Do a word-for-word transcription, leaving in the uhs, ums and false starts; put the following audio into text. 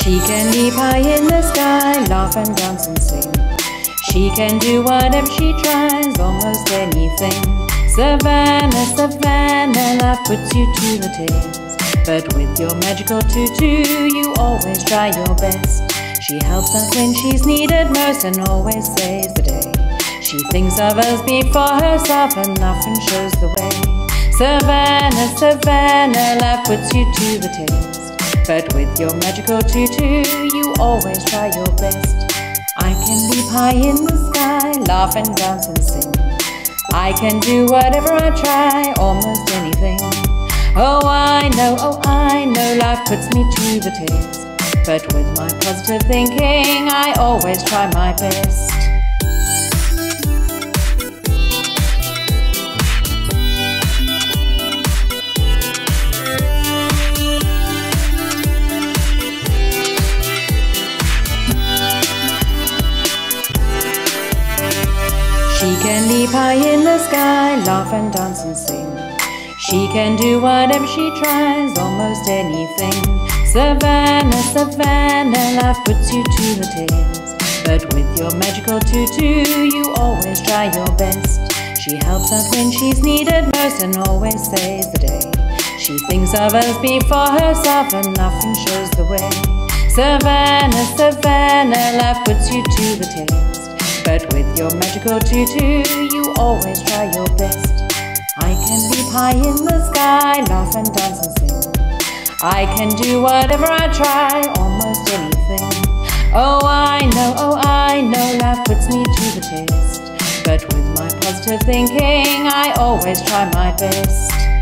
She can leap high in the sky, laugh and dance and sing. She can do whatever she tries, almost anything. Savannah, Savannah, love puts you to the test. But with your magical tutu, you always try your best. She helps out when she's needed most and always saves the day. She thinks of us before herself and often shows the way. Savannah, Savannah, love puts you to the test. But with your magical tutu, you always try your best. I can leap high in the sky, laugh and dance and sing. I can do whatever I try, almost anything. Oh, I know, oh, I know, life puts me to the test. But with my positive thinking, I always try my best. She can leap high in the sky, laugh and dance and sing. She can do whatever she tries, almost anything. Savannah, Savannah, life puts you to the test. But with your magical tutu, you always try your best. She helps out when she's needed most and always saves the day. She thinks of us before herself and often shows the way. Savannah, Savannah, life puts you to the test. But with your magical tutu, you always try your best. I can leap high in the sky, laugh and dance and sing. I can do whatever I try, almost anything. Oh, I know, oh, I know, life puts me to the test. But with my positive thinking, I always try my best.